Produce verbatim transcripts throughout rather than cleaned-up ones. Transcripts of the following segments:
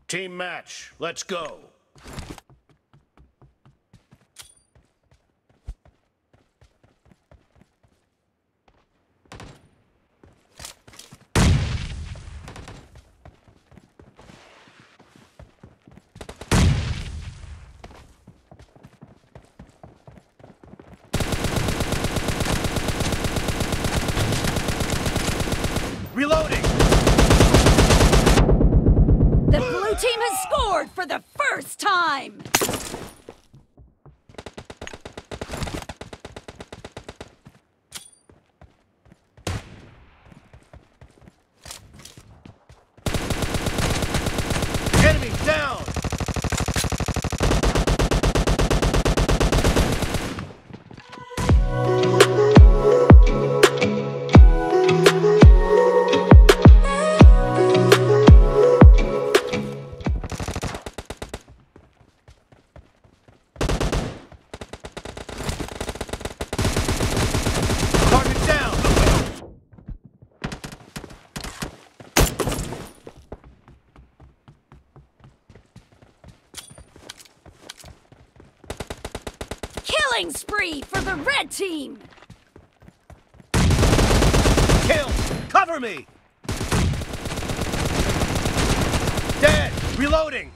Team match, let's go. Reloading! The blue team has scored for the first time! Enemy down! Killing spree for the red team! Kill! Cover me! Dead! Reloading!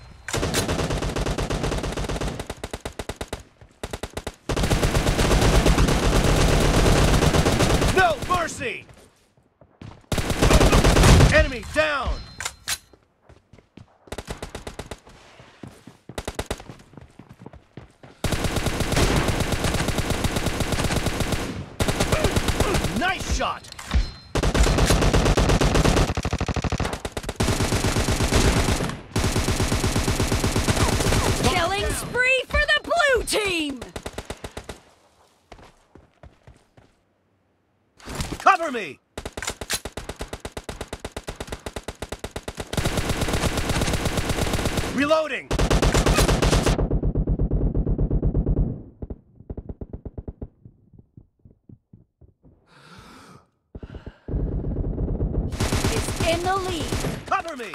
No mercy! Enemy down! Nice shot! Killing spree for the blue team! Cover me! Reloading! In the lead. Cover me!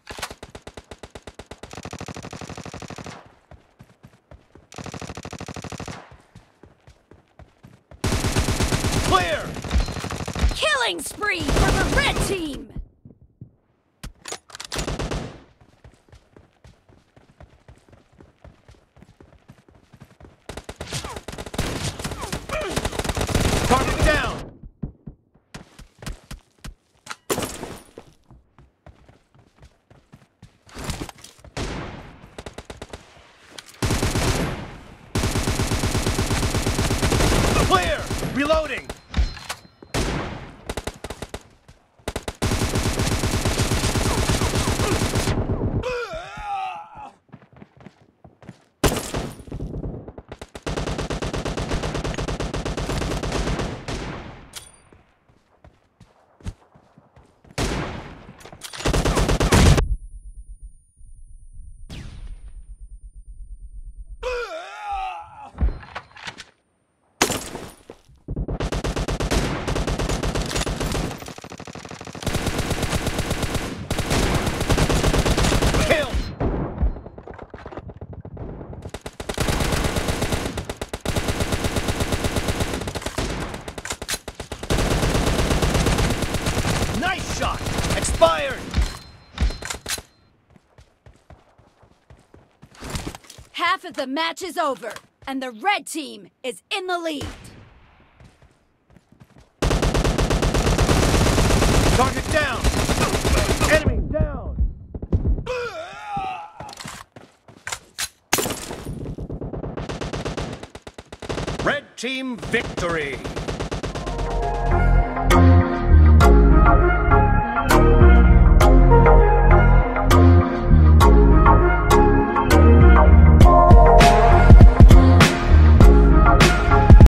Clear! Killing spree for the red team! Target down! Clear! Reloading! Nice shot! Expired! Half of the match is over, and the red team is in the lead. Target down! Enemy down! Red team victory!